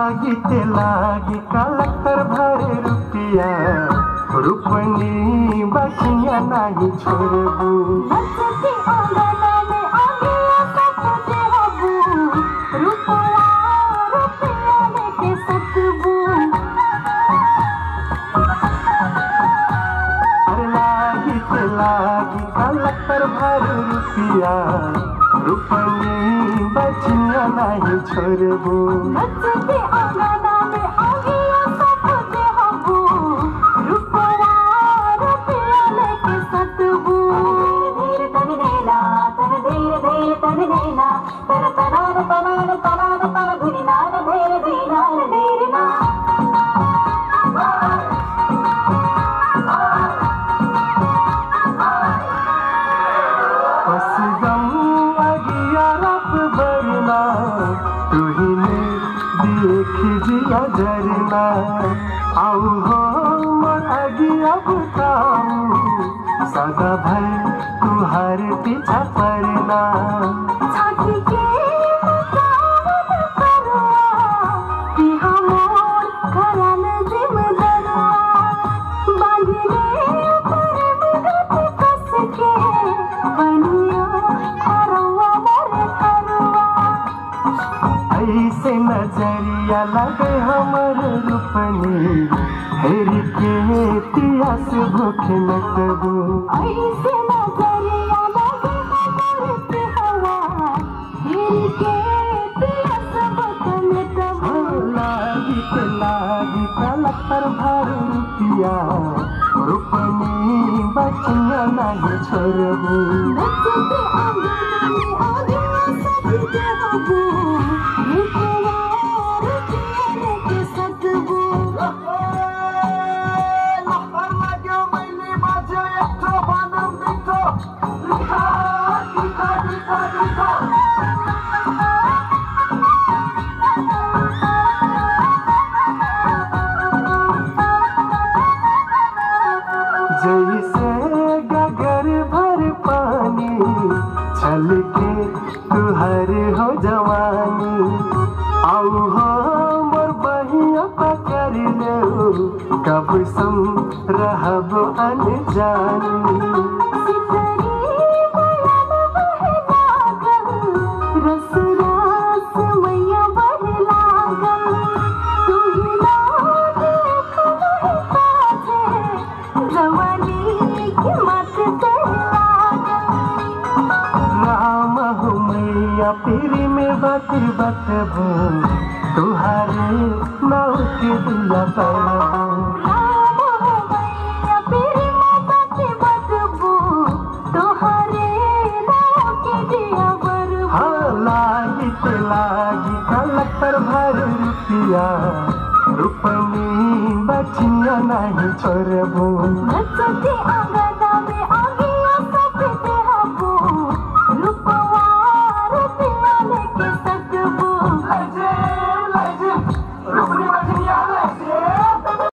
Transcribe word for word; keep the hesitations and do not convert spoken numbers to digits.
लागी ते लागी कलक्टर भरे रुपिया रूपनी बचिया नहीं छोड़बू नचती आंगना में आगिया सपते हबू रूपवा रुपिया लेके सतबू अरे लागी ते लागी कलक्टर भरे रुपिया रूपनी बचिया नहीं छोड़बू नचती आंगना में आगिया सपते हबू रूपवा रुपिया लेके सतबू धीरे तन नैना तन धीरे धीरे तन नैना तन तनान तनान तनान तन धीरे नान धीरे धीरे नान धीरे ना देख जिया झरना आऊ हो मोर अगिया बताऊ सदा भर तुम्हारे पीछा पड़ना छाती के मुकाबले करवा कि हमोर घरन जिम्मेदारवा बांधले ऊपर बिगत कस के बनिया करवा मोरे करवा ऐसे नजरिया लगे हमर रूपनी हेरी के पियास भूख नटबू ऐसे नजरिया लगे हमर पिहवा हेरी के पियास भूख नटबू लागी ते लागी कलक्टर भर रुपिया रूपनी बचिया नहीं छोड़बू नचती आंगना में आगिया सपते हबू रूपवा रुपिया लेके सतबू जैसे गगर भर पानी छलके तुहर हो जवानी आऊ हो मोर बहिया पकड़ ले कब सम रहब अनजानी राम हो मैया पीरी में बात बतबू तुहारे नाव के दिया बरबू हाँ लागी ते लागी कलक्टर भर रुपिया रूपनी बचिया नहीं छोड़बू नचती आंगन